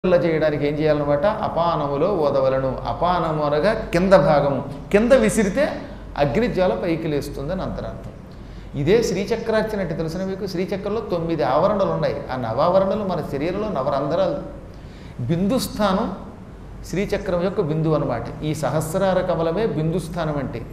చేయడానికి ఏం చేయాలన్నమాట? అపానములో ఓదవలను. అపానము అనగా కింద భాగము, కింద విసిరితే అగ్నిజ్వాల పైకి లేస్తుందని అంతరార్థం. ఇదే శ్రీచక్రార్చన అంటే తెలిసిన మీకు. శ్రీచక్రంలో 9 ఆవరణలు ఉన్నాయి. ఆ నవావరణలు మన శరీరంలో నవరంధ్రాలు. బిందుస్థానం శ్రీచక్రం యొక్క బిందువు అనమాట. ఈ సహస్రార కమలమే బిందుస్థానం అంటే.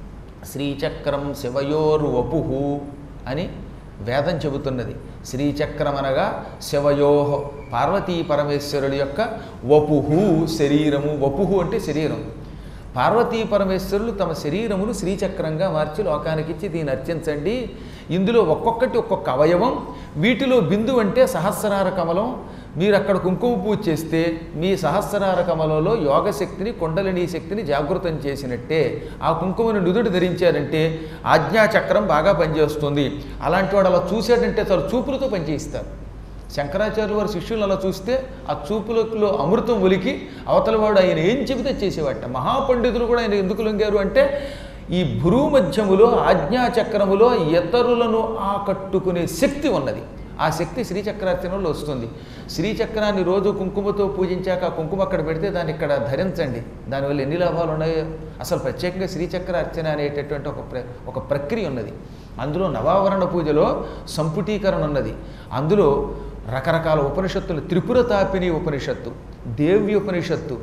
శ్రీచక్రం శివయోర్ వపుః అని వేదం చెబుతున్నది. శ్రీచక్రం అనగా శివయోహ పార్వతీ పరమేశ్వరుల యొక్క వపుః శరీరము. వపుః అంటే శరీరం. పార్వతీ పరమేశ్వరులు తమ శరీరమును శ్రీచక్రంగా మార్చి లోకానికిచ్చి దీన్ని అర్చించండి. ఇందులో ఒక్కొక్కటి ఒక్కొక్క అవయవం. వీటిలో బిందు అంటే సహస్రార కమలం. మీరు అక్కడ కుంకుమ పూజ చేస్తే మీ సహస్రార కమలంలో యోగశక్తిని, కుండలినీ శక్తిని జాగృతం చేసినట్టే. ఆ కుంకుమను నుదుటి ధరించారంటే ఆజ్ఞాచక్రం బాగా పనిచేస్తుంది. అలాంటి వాడు అలా చూశాడంటే చాలా చూపులతో పనిచేయిస్తారు. శంకరాచార్యుల వారి శిష్యులు అలా చూస్తే ఆ చూపులలో అమృతం ఒలికి అవతల వాడు ఆయన ఏం చెబితే చేసేవాట. మహాపండితులు కూడా ఆయన ఎందుకు లొంగారు అంటే ఈ భ్రూమధ్యములో ఆజ్ఞాచక్రములో ఇతరులను ఆకట్టుకునే శక్తి ఉన్నది. ఆ శక్తి శ్రీచక్రార్చనలో వస్తుంది. శ్రీచక్రాన్ని రోజు కుంకుమతో పూజించాక ఆ కుంకుమ అక్కడ పెడితే దాన్ని ఇక్కడ ధరించండి. దానివల్ల ఎన్ని లాభాలు ఉన్నాయో. అసలు ప్రత్యేకంగా శ్రీచక్రార్చన అనేటటువంటి ఒక ప్రక్రియ ఉన్నది. అందులో నవావరణ పూజలో సంపుటీకరణ ఉన్నది. అందులో రకరకాల ఉపనిషత్తులు, త్రిపుర తాపిని ఉపనిషత్తు, దేవ్య ఉపనిషత్తు,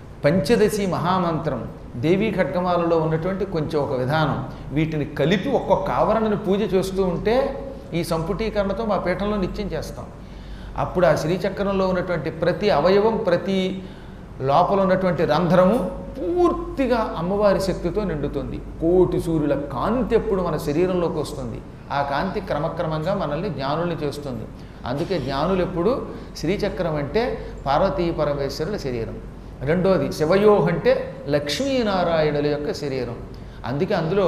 పంచదశి మహామంత్రం, దేవీ ఖడ్గమాలలో ఉన్నటువంటి కొంచెం ఒక విధానం, వీటిని కలిపి ఒక్కొక్క ఆవరణను పూజ చేస్తూ ఉంటే ఈ సంపుటీకరణతో మా పీఠంలో నిత్యం చేస్తాం. అప్పుడు ఆ శ్రీచక్రంలో ఉన్నటువంటి ప్రతి అవయవం, ప్రతి లోపల ఉన్నటువంటి రంధ్రము పూర్తిగా అమ్మవారి శక్తితో నిండుతుంది. కోటి సూర్యుల కాంతి ఎప్పుడు మన శరీరంలోకి వస్తుంది. ఆ కాంతి క్రమక్రమంగా మనల్ని జ్ఞానుల్ని చేస్తుంది. అందుకే జ్ఞానులు ఎప్పుడు శ్రీచక్రం అంటే పార్వతీ పరమేశ్వరుల శరీరం. రెండోది శివయోహ అంటే లక్ష్మీనారాయణుల యొక్క శరీరం. అందుకే అందులో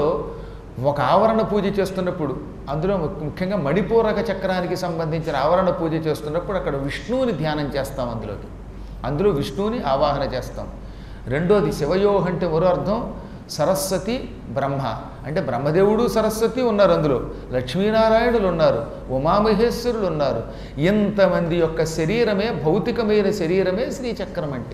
ఒక ఆవరణ పూజ చేస్తున్నప్పుడు, అందులో ముఖ్యంగా మణిపూరక చక్రానికి సంబంధించిన ఆవరణ పూజ చేస్తున్నప్పుడు అక్కడ విష్ణువుని ధ్యానం చేస్తాం. అందులో విష్ణువుని ఆవాహన చేస్తాం. రెండోది శివయోహ అంటే మరో అర్థం సరస్వతి బ్రహ్మ అంటే బ్రహ్మదేవుడు సరస్వతి ఉన్నారు, అందులో లక్ష్మీనారాయణులు ఉన్నారు, ఉమామహేశ్వరులు ఉన్నారు. ఇంతమంది యొక్క శరీరమే, భౌతికమైన శరీరమే శ్రీచక్రం అంటే.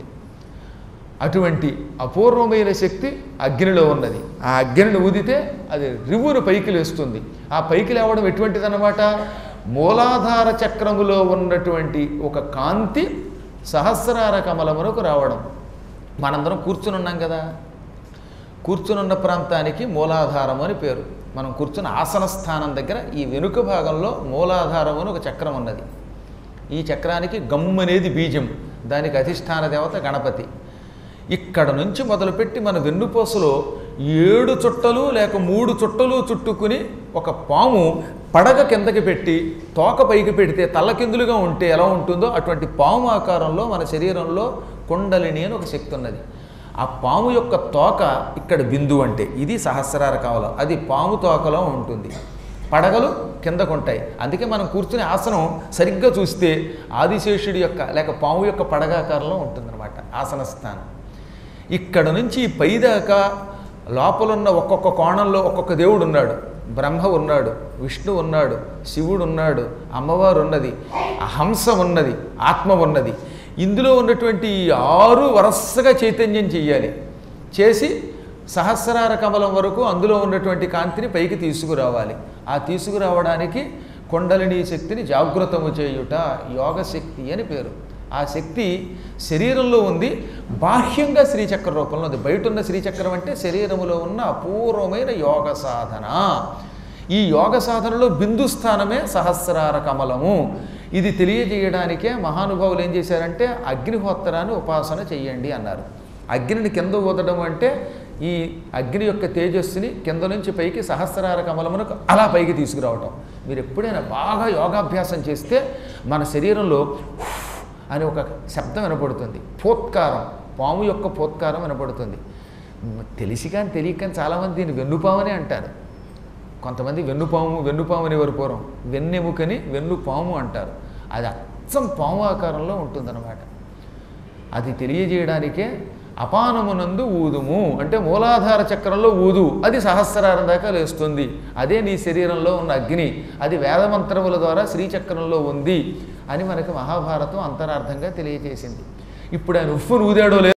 అటువంటి అపూర్వమైన శక్తి అగ్నిలో ఉన్నది. ఆ అగ్నిని ఊదితే అది రివ్వును పైకి లేస్తుంది. ఆ పైకి లేవడం ఎటువంటిదన్నమాట? మూలాధార చక్రములో ఉన్నటువంటి ఒక కాంతి సహస్రార కమలమునకు రావడం. మనందరం కూర్చుని ఉన్నాం కదా, కూర్చునున్న ప్రాంతానికి మూలాధారం అని పేరు. మనం కూర్చున్న ఆసన స్థానం దగ్గర ఈ వెనుక భాగంలో మూలాధారం అని ఒక చక్రం ఉన్నది. ఈ చక్రానికి గమ్ అనేది బీజం, దానికి అధిష్టాన దేవత గణపతి. ఇక్కడ నుంచి మొదలుపెట్టి మన వెన్నుపూసలో 7 చుట్టలు లేక 3 చుట్టలు చుట్టుకుని ఒక పాము పడగ కిందకి పెట్టి తోక పైకి పెడితే తల్లకిందులుగా ఉంటే ఎలా ఉంటుందో అటువంటి పాము ఆకారంలో మన శరీరంలో కుండలిని అని ఒక శక్తి ఉన్నది. ఆ పాము యొక్క తోక ఇక్కడ బిందువు అంటే ఇది సహస్రార కమలం. అది పాము తోకలో ఉంటుంది. పడగలు కిందకుంటాయి. అందుకే మనం కూర్చునే ఆసనం సరిగ్గా చూస్తే ఆదిశేషుడి యొక్క లేక పాము యొక్క పడగాకారంలో ఉంటుందన్నమాట ఆసన స్థానం. ఇక్కడ నుంచి పైదాకా లోపలున్న ఒక్కొక్క కోణంలో ఒక్కొక్క దేవుడు ఉన్నాడు. బ్రహ్మ ఉన్నాడు, విష్ణు ఉన్నాడు, శివుడు ఉన్నాడు, అమ్మవారు ఉన్నది, హంస ఉన్నది, ఆత్మ ఉన్నది. ఇందులో ఉన్నటువంటి 6 వరసగా చైతన్యం చెయ్యాలి. చేసి సహస్రార కమలం వరకు అందులో ఉన్నటువంటి కాంతిని పైకి తీసుకురావాలి. ఆ తీసుకురావడానికి కుండలినీ శక్తిని జాగృతము చేయుట యోగశక్తి అని పేరు. ఆ శక్తి శరీరంలో ఉంది, బాహ్యంగా శ్రీచక్ర రూపంలో ఉంది. బయట ఉన్న శ్రీచక్రం అంటే శరీరములో ఉన్న అపూర్వమైన యోగ సాధన. ఈ యోగ సాధనలో బిందుస్థానమే సహస్రార కమలము. ఇది తెలియజేయడానికే మహానుభావులు ఏం చేశారంటే అగ్నిహోత్రాన్ని ఉపాసన చెయ్యండి అన్నారు. అగ్నిని కింద ఊదడం అంటే ఈ అగ్ని యొక్క తేజస్సుని కింద నుంచి పైకి సహస్రార కమలమునకు అలా పైకి తీసుకురావటం. మీరు ఎప్పుడైనా బాగా యోగాభ్యాసం చేస్తే మన శరీరంలో అని ఒక శబ్దం వినపడుతుంది. పోత్కారం, పాము యొక్క పోత్కారం వినపడుతుంది. తెలిసి కానీ తెలియక కానీ చాలామంది దీన్ని వెన్నుపామనే అంటారు. కొంతమంది వెన్నుపాము అనేవారు పూర్వం. వెన్నెముకని వెన్నుపాము అంటారు. అది అచ్చం పాము ఆకారంలో ఉంటుందన్నమాట. అది తెలియజేయడానికే అపానమునందు ఊదుము అంటే మూలాధార చక్రంలో ఊదు, అది సహస్రారం దాకా లేస్తుంది. అదే నీ శరీరంలో ఉన్న అగ్ని, అది వేదమంత్రముల ద్వారా శ్రీచక్రంలో ఉంది అని మనకి మహాభారతం అంతరార్థంగా తెలియజేసింది. ఇప్పుడు ఆయన ఉఫ్ఫును ఊదాడో